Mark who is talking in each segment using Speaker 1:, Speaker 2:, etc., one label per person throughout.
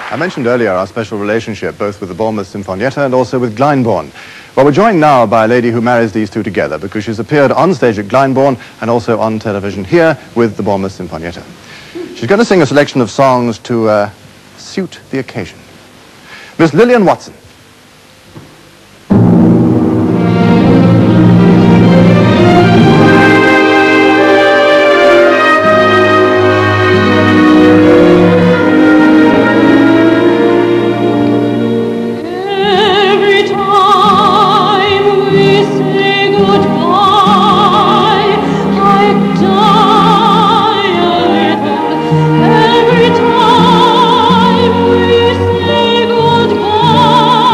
Speaker 1: I mentioned earlier our special relationship both with the Bournemouth Sinfonietta and also with Glyndebourne. Well, we're joined now by a lady who marries these two together because she's appeared on stage at Glyndebourne and also on television here with the Bournemouth Sinfonietta. She's going to sing a selection of songs to suit the occasion. Miss Lillian Watson.
Speaker 2: Every time we say goodbye.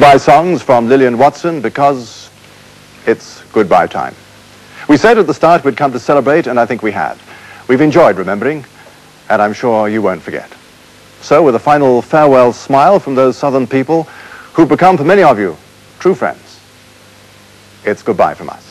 Speaker 1: goodbye songs from Lillian Watson because it's goodbye time. We said at the start we'd come to celebrate, and I think we had. We've enjoyed remembering, and I'm sure you won't forget. So, with a final farewell smile from those southern people who've become, for many of you, true friends, it's goodbye from us.